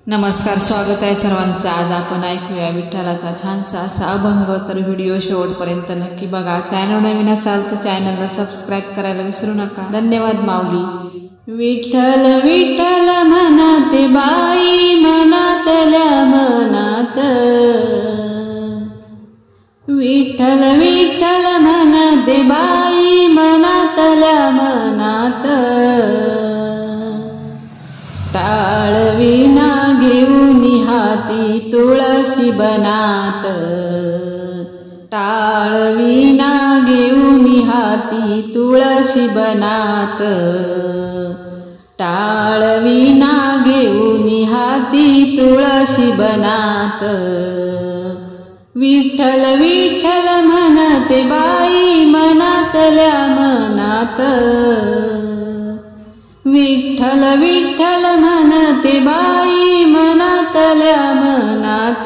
नमस्कार, स्वागत आहे सर्वांचं। आज आपण ऐकूया विठ्ठलाचा छानसा असा अभंग। तर व्हिडिओ शेवटपर्यंत नक्की बघा। चॅनल नवीन असाल तर चॅनलला सबस्क्राइब करायला विसरू नका। धन्यवाद माऊली। विठ्ठल विठ्ठल म्हणते बाई मनातल्या मनात, विठ्ठल विठ्ठल म्हणते बाई मनातल्या मनात, टाळविना घेऊन हाती तुळशी बनात, टाळविना घेऊन हाती तुळशी बनात, टाळविना घेऊन हाती तुळशी बनात, विठ्ठल विठ्ठल म्हणते बाई मनातल्या मनात, विठ्ठल विठ्ठल म्हणते बाई मनातल्या मनात,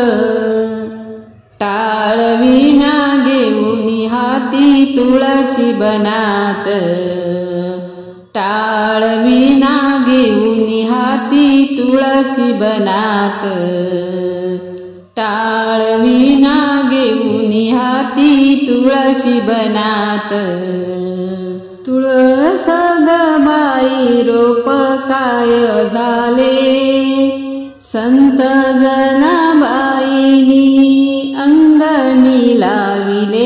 टाळविना घेऊन हाती तुळशी बनात, टाळविना घेऊन हाती तुळशी बनात, टाळविना घेऊन हाती तुळशी बनात, तुळस ग बाई रोप काय झाले, संत जनाबाईनी अंगणी लाविले,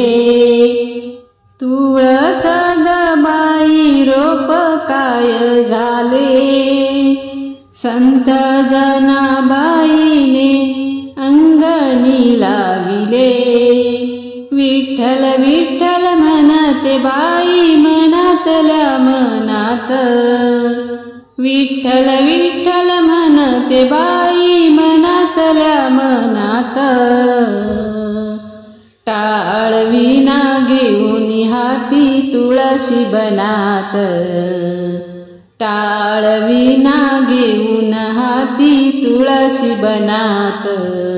तुळस ग बाई रोप काय झाले, संत जनाबाईने अंगणी लाविले, विठ्ठल विठ्ठल म्हणते बाई मनातल्या मनात, विठ्ठल विठ्ठल म्हणते बाई मनातल्या मनात, टाळविना घेऊन हाती तुळशी बनात, टाळविना घेऊन हाती तुळशी बनात,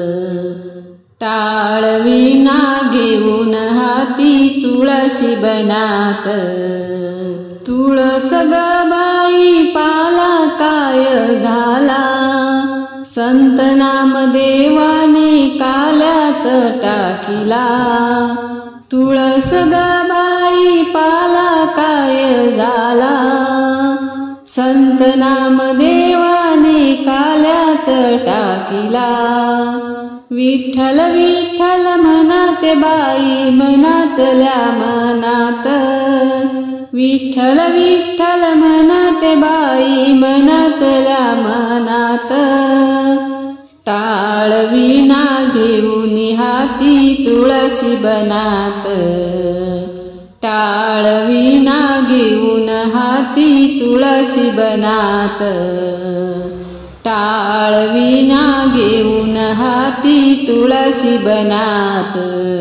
टाळविना घेऊन हाती तुळशी बनात, तुळस ग बाई पाला काय झाला, संत नामदेवाने काल्यात टाकिला, तुळस ग बाई पाला काय झाला, संत नामदेवाने काल्यात टाकिला, विठ्ठल विठ्ठल म्हणते बाई मनातल्या मनात, विठ्ठल विठ्ठल म्हणते बाई मनातल्या मनात, टाळविना घेऊन हाती तुळशी बनात, टाळविना घेऊन हाती तुळशी बनात, टाळविना घेऊन हाती तुळशी बनात,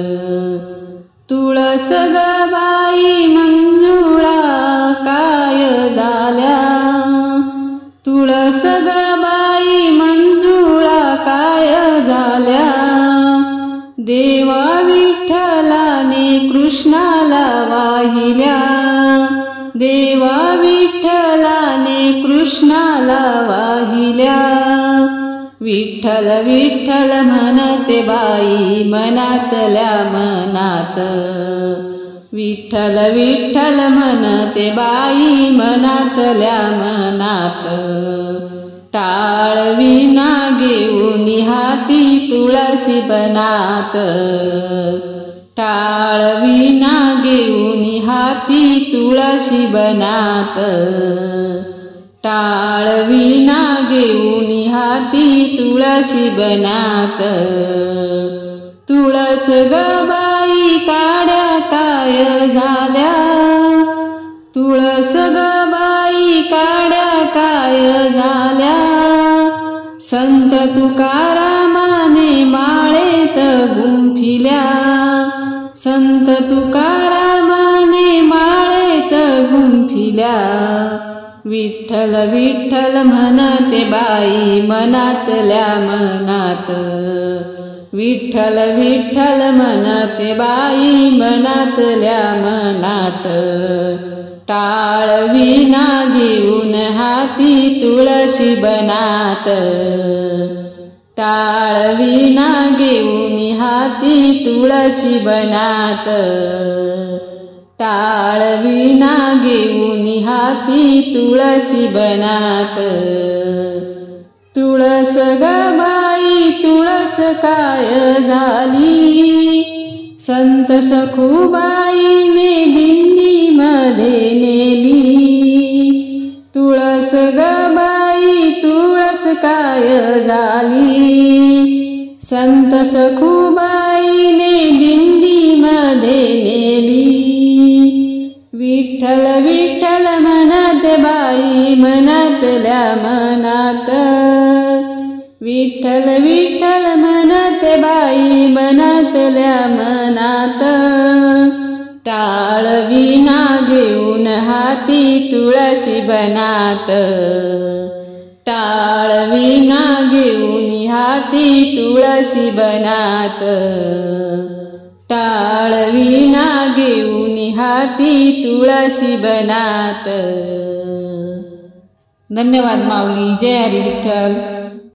तुळस ग बाई मंजुळा काय झाल्या, तुळस ग बाई मंजुळा काय झाल्या, देवा विठ्ठलाने कृष्णाला वाहिल्या, देवा विठ्ठलाने कृष्णाला वाहिल्या, विठ्ठल विठ्ठल म्हणते बाई मनातल्या मनात, विठ्ठल विठ्ठल म्हणते बाई मनातल्या मनात, टाळविना घेऊन हाती तुळशी बनात, टाळविना घेऊन हाती तुळशी बनात, टाळविना घेऊन हाती तुळशी बनात, तुळस ग बाई काड्या काय झाल्या, तुळस ग बाई काड्या काय झाल्या, संत तुकारामाने माळेत गुंफिल्या, संत तुकारामाने माळेत गुंफिल्या, विठ्ठल विठ्ठल म्हणते बाई मनातल्या मनात, विठ्ठल विठ्ठल म्हणते बाई मनातल्या मनात, टाळविना घेऊन हाती तुळशी बनात। टाळविना घेऊनी हाती तुळशी बनात, टाळविना घेऊनी हाती तुळशी बनात। तुळस ग बाई तुळस काय झाली, संत सखुबाईने दिंडीमध्ये नेली। तुळस ग बाई तुळस काय झाली, संत सखुबाईने दिंडीमध्ये नेली। विठ्ठल विठ्ठल म्हणत बाई मनातल्या मनात, विठ्ठल विठ्ठल म्हणत बाई मनातल्या मनात। टाळविना घेऊन हाती तुळशी बनात, टाळविना घेऊन हाती तुळशी बनात, टाळविना घेऊन हाती तुळशी बनात। धन्यवाद माऊली। जय हरी विठ्ठल।